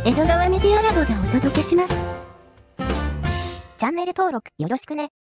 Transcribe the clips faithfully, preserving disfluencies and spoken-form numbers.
江戸川メディアラボがお届けします。 チャンネル登録よろしくね。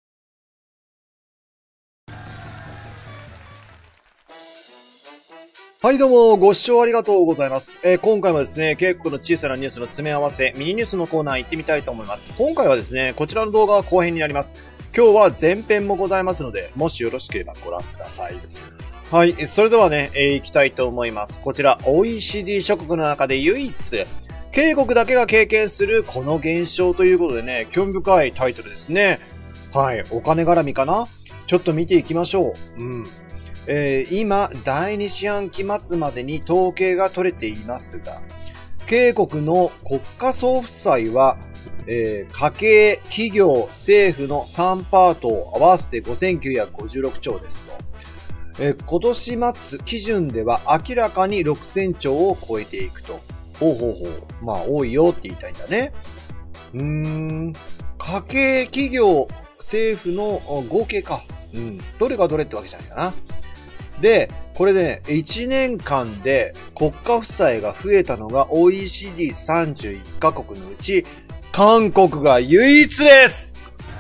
はいどうも、ご視聴ありがとうございます。えー、今回はですね、ケイコの小さなニュースの詰め合わせ、ミニニュースのコーナー行ってみたいと思います。今回はですね、こちらの動画は後編になります。今日は前編もございますので、もしよろしければご覧ください。はい、それではね、えー、行きたいと思います。こちら、オーイーシーディー 諸国の中で唯一、ケイ国だけが経験するこの現象ということでね、興味深いタイトルですね。はい、お金絡みかな？ちょっと見ていきましょう。うん。えー、今、だいに四半期末までに統計が取れていますが、ケイ国の国家総負債は、えー、家計、企業、政府のさんパートを合わせてごせんきゅうひゃくごじゅうろくちょうですと。えー、今年末基準では明らかにろくせんちょうを超えていくと。ほうほうほう。まあ、多いよって言いたいんだね。うーん。家計、企業、政府の合計か。うん。どれがどれってわけじゃないかな。で、これね、いちねんかんで国家負債が増えたのが オーイーシーディーさんじゅういっかこくのうち、韓国が唯一です。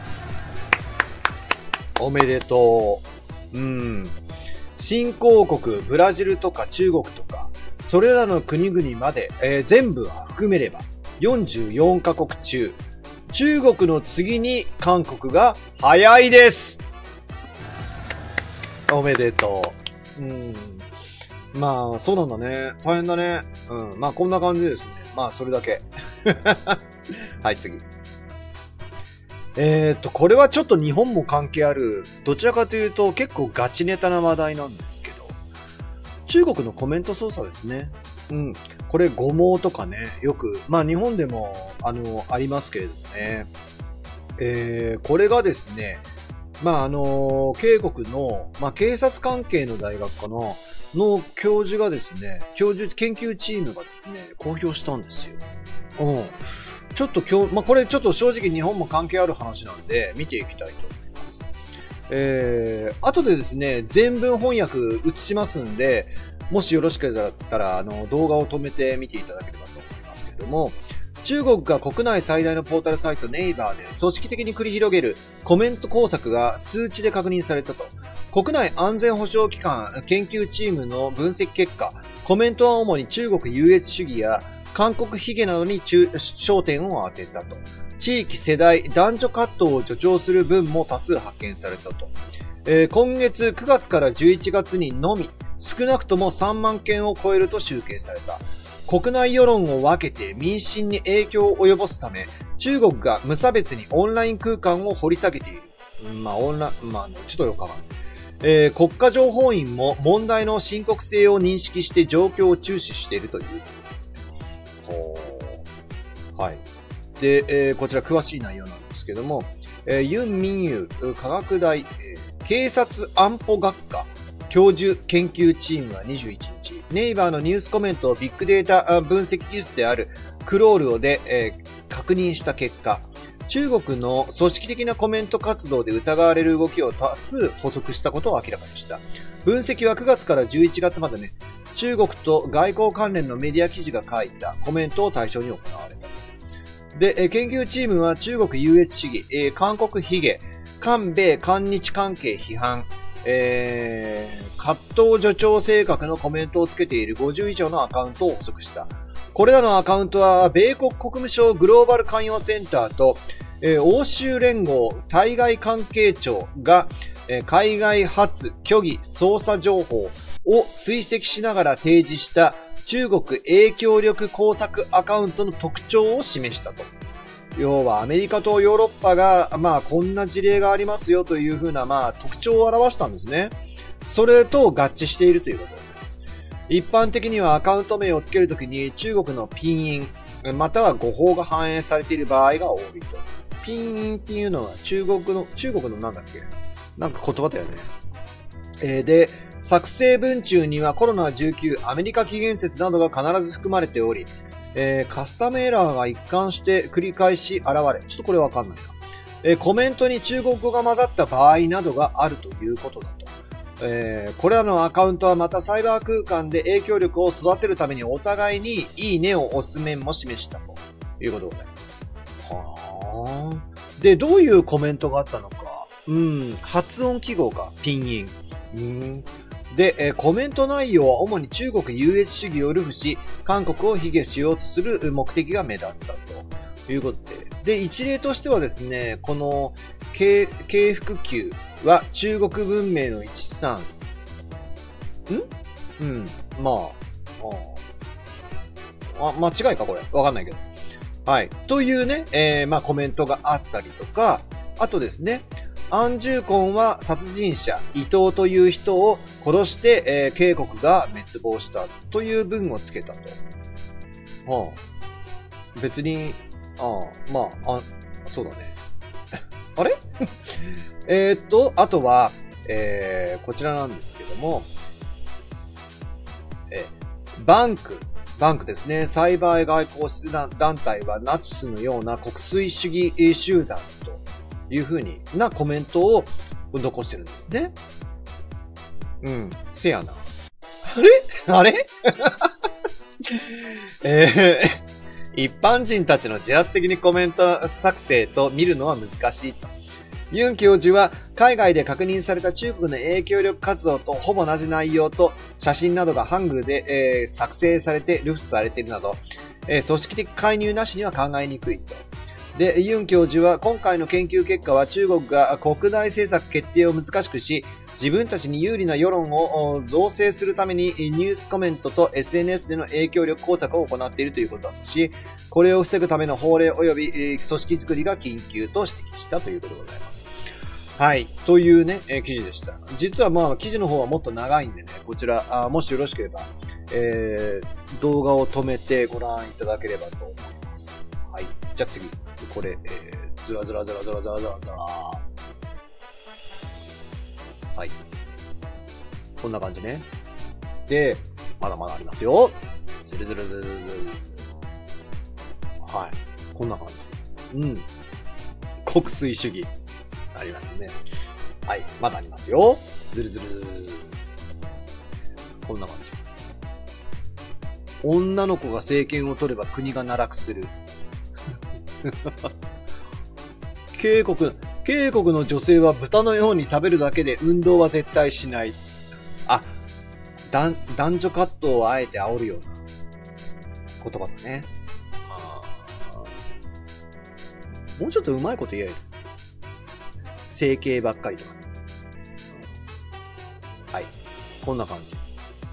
おめでとう。うん。新興国、ブラジルとか中国とか、それらの国々まで、えー、全部含めればよんじゅうよんかこく中、中国の次に韓国が早いです。おめでとう。うん。まあ、そうなんだね。大変だね。うん。まあ、こんな感じですね。まあ、それだけ。はい、次。えーっと、これはちょっと日本も関係ある。どちらかというと、結構ガチネタな話題なんですけど。中国のコメント操作ですね。うん。これ、誤毛とかね、よく、まあ、日本でも、あの、ありますけれどもね。えー、これがですね、まあ、あの、ケイ国の、まあ、警察関係の大学かな、の教授がですね、教授、研究チームがですね、公表したんですよ。うん。ちょっと今日、まあ、これちょっと正直日本も関係ある話なんで、見ていきたいと思います。えー、後でですね、全文翻訳映しますんで、もしよろしかったら、あの、動画を止めて見ていただければと思いますけれども、中国が国内最大のポータルサイトネイバーで組織的に繰り広げるコメント工作が数値で確認されたと。国内安全保障機関研究チームの分析結果、コメントは主に中国優越主義や韓国卑下などに焦点を当てたと。地域、世代、男女葛藤を助長する文も多数発見されたと。えー、今月くがつからじゅういちがつにのみ少なくともさんまんけんを超えると集計された。国内世論を分けて民心に影響を及ぼすため、中国が無差別にオンライン空間を掘り下げている。まあ、オンライン、まあ、ちょっとよくわかんない。えー、国家情報院も問題の深刻性を認識して状況を注視しているという。ほー。はい。で、えー、こちら詳しい内容なんですけども、えー、ユン・ミンユ科学大、えー、警察安保学科教授研究チームはにじゅういちにち、ネイバーのニュースコメントをビッグデータ分析技術であるクロールをで、えー、確認した結果、中国の組織的なコメント活動で疑われる動きを多数捕捉したことを明らかにした。分析はくがつからじゅういちがつまでね、中国と外交関連のメディア記事が書いたコメントを対象に行われた。で、研究チームは中国優越主義、えー、韓国卑下、韓米韓日関係批判、えー、葛藤助長性格のコメントをつけているごじゅういじょうのアカウントを捕捉した。これらのアカウントは、米国国務省グローバル関与センターと、えー、欧州連合対外関係庁が、えー、海外発虚偽捜査情報を追跡しながら提示した中国影響力工作アカウントの特徴を示したと。要はアメリカとヨーロッパが、まあこんな事例がありますよというふうな、まあ特徴を表したんですね。それと合致しているということになります。一般的にはアカウント名をつけるときに中国のピンイン、または語法が反映されている場合が多いと。ピンインっていうのは中国の、中国のなんだっけ？なんか言葉だよね。えー、で、作成文中にはコロナじゅうきゅう、アメリカ起源説などが必ず含まれており、えー、カスタムエラーが一貫して繰り返し現れ、ちょっとこれわかんないな。えー、コメントに中国語が混ざった場合などがあるということだと。 えー、これらのアカウントはまたサイバー空間で影響力を育てるためにお互いにいいねを押す面も示したということでございます。はあ。で、どういうコメントがあったのか。うん、発音記号か、ピンイン。うん、で、えー、コメント内容は主に中国優越主義を流布し、韓国を卑下しようとする目的が目立ったということで。で、一例としてはですね、この、敬服級は中国文明の一産。んうん。まあ、あ、間違いかこれ。わかんないけど。はい。というね、えー、まあコメントがあったりとか、あとですね、安住婚は殺人者、伊藤という人を殺して、えー、警国が滅亡したという文をつけたと。はあ、別に、ああ、まあ、あ、そうだね。あれえーっと、あとは、えー、こちらなんですけども、えー、バンク、バンクですね。サイバー外交団体はナチスのような国粋主義集団というふうになコメントを残してるんですね。うん、せやな。あれあれえー一般人たちの自発的にコメント作成と見るのは難しいと。ユン教授は海外で確認された中国の影響力活動とほぼ同じ内容と写真などがハングルで、えー、作成されて流布されているなど、えー、組織的介入なしには考えにくいと。で、ユン教授は今回の研究結果は中国が国内政策決定を難しくし、自分たちに有利な世論を造成するためにニュースコメントと エスエヌエス での影響力工作を行っているということだとし、これを防ぐための法令及び組織作りが緊急と指摘したということでございます。はい。というね、えー、記事でした。実はまあ、記事の方はもっと長いんでね、こちら、あもしよろしければ、えー、動画を止めてご覧いただければと思います。はい。じゃあ次。これ、えー、ずらずらずらずらずらずらずら。はい。こんな感じね。で、まだまだありますよ。ずるずるずるずる。はい。こんな感じ。うん。国粋主義。ありますね。はい。まだありますよ。ずるずるずる。こんな感じ。女の子が政権を取れば国が奈落する。警国、警国の女性は豚のように食べるだけで運動は絶対しない。あ、男、男女葛藤をあえて煽るような言葉だね。あもうちょっとうまいこと言える。整形ばっかりとかさ。はい。こんな感じ。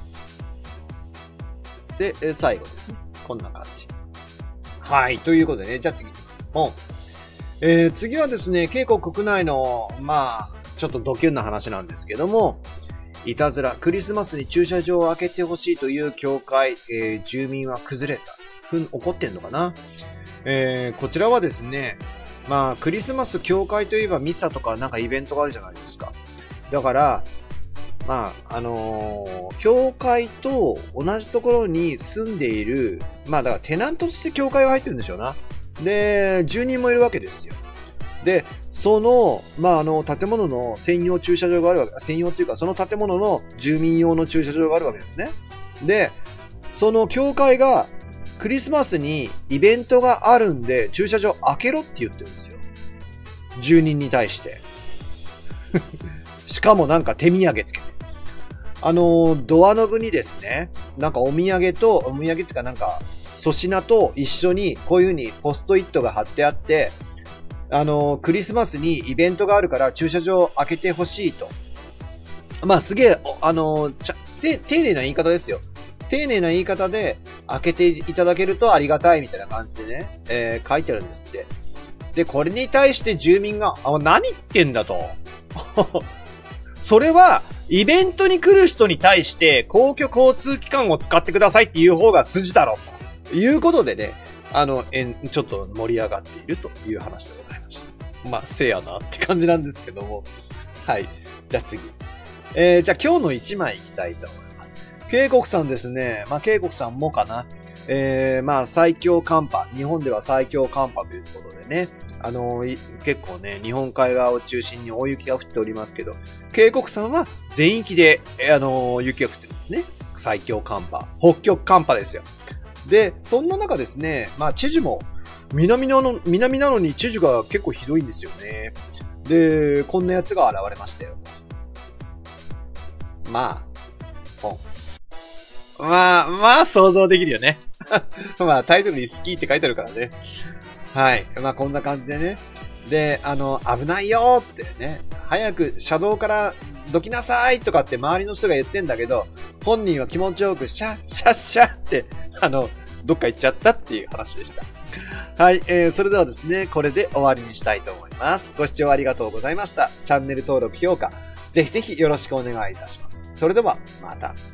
で、最後ですね。こんな感じ。はい。ということでね、じゃあ次いきます。ポン。えー、次はですね、警国国内の、まあ、ちょっとドキュンな話なんですけども、いたずら、クリスマスに駐車場を開けてほしいという教会、えー、住民は崩れた。ふん、怒ってんのかな。えー、こちらはですね、まあ、クリスマス教会といえばミサとかなんかイベントがあるじゃないですか。だから、まあ、あのー、教会と同じところに住んでいる、まあ、だからテナントとして教会が入ってるんでしょうな。で、住人もいるわけですよ。で、その、まあ、あの、建物の専用駐車場があるわけ、専用っていうか、その建物の住民用の駐車場があるわけですね。で、その教会が、クリスマスにイベントがあるんで、駐車場開けろって言ってるんですよ。住人に対して。しかもなんか手土産つけて。あの、ドアノブにですね、なんかお土産と、お土産っていうかなんか、粗品と一緒にこういう風にポストイットが貼ってあって、あの、クリスマスにイベントがあるから駐車場開けてほしいと。まあすげえ、あの、ちゃ、て、丁寧な言い方ですよ。丁寧な言い方で開けていただけるとありがたいみたいな感じでね、えー、書いてあるんですって。で、これに対して住民が、あ、何言ってんだと。それは、イベントに来る人に対して公共交通機関を使ってくださいっていう方が筋だろうということでね、あの、えん、ちょっと盛り上がっているという話でございました。まあ、せやなって感じなんですけども。はい。じゃあ次。えー、じゃあ今日の一枚いきたいと思います。警国さんですね。まあ、警国さんもかな。えー、まあ、最強寒波。日本では最強寒波ということでね。 あのー、結構ね、日本海側を中心に大雪が降っておりますけど、渓谷山は全域で、あのー、雪が降ってるんですね。最強寒波。北極寒波ですよ。で、そんな中ですね、まあ、知事も、南なの、南なのに知事が結構ひどいんですよね。で、こんなやつが現れましたよ。まあ、ポン。まあ、まあ、想像できるよね。まあ、タイトルに好きって書いてあるからね。はい。まあ、こんな感じでね。で、あの、危ないよってね。早く車道からどきなさいとかって周りの人が言ってんだけど、本人は気持ちよくシャッシャッシャッって、あの、どっか行っちゃったっていう話でした。はい、えー、それではですね、これで終わりにしたいと思います。ご視聴ありがとうございました。チャンネル登録、評価、ぜひぜひよろしくお願いいたします。それでは、また。